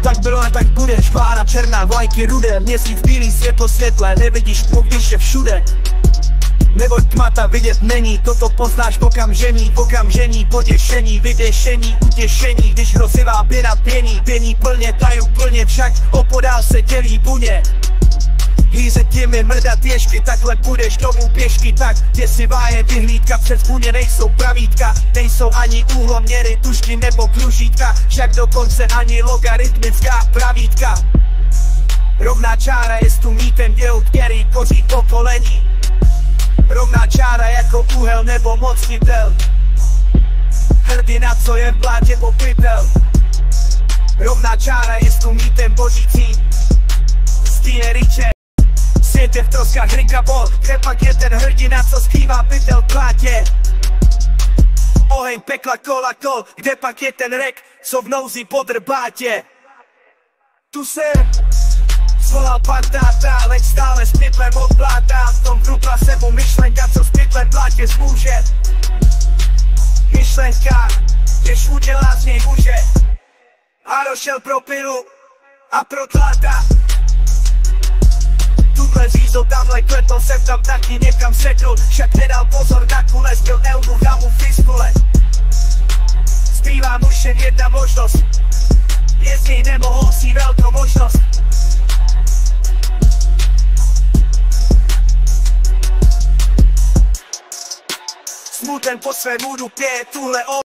Tak bylo a tak bude, špána černá, vlajky rudé, měsíc bílý, světlo světle, nevidíš puk, když je všude. Neboť tmata vidět není, toto poznáš v okamžení, potěšení, vyděšení, utěšení, když hrozivá pěna pění plně, taju plně, však opodál se dělí buně. Hýze těmi mrdat ježky, takhle půjdeš domů pěšky, tak děsivá je vyhlídka, před buně nejsou pravítka, nejsou ani úhloměry, tužky nebo kružítka, však dokonce ani logaritmická pravítka. Rovná čára je s tu mítem děl, který tvoří pokolení. Rovná čára jako úhel nebo mocnitel, hrdina, co je v blátě popytel. Rovná čára je s tu mítem božící, stíne ryče. Svět je v troskách rinka bol, kde pak je ten hrdina, co skrývá pytel v blátě. Oheň pekla kola kol, kde pak je ten rek, co v nouzi po drbátě. Tu se svolal pan táta, leč stále s pytlem od bláta. V tom vrupla se mu myšlenka, co s pytlem blátě zmůže. Myšlenka, když udělá z něj muže. A došel pro pilu a pro tláta. Tuhle řízl, tamhle kletl, jsem tam taky někam sekl. Však nedal pozor na kule, zbyl elbu, dám mu fiskule. Zbývá mu jen jedna možnost, je z něj nemohl si velkou možnost. Smuten po svém můdu pěje tuhle